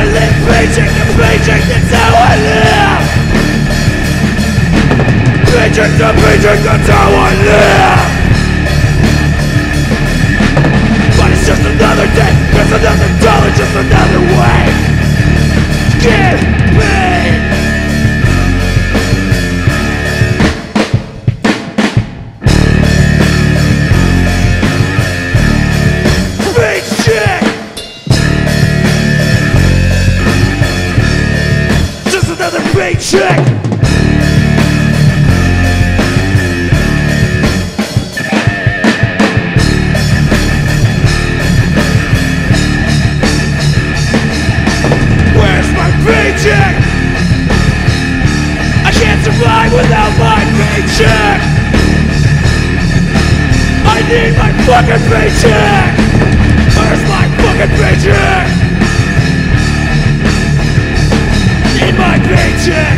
live paycheck to paycheck, that's how I live. Paycheck to paycheck, that's how I live. But it's just another day, just another dollar, just another way. Give me paycheck. Just another paycheck. Paycheck! I can't survive without my paycheck! I need my fucking paycheck! Where's my fucking paycheck? Need my paycheck!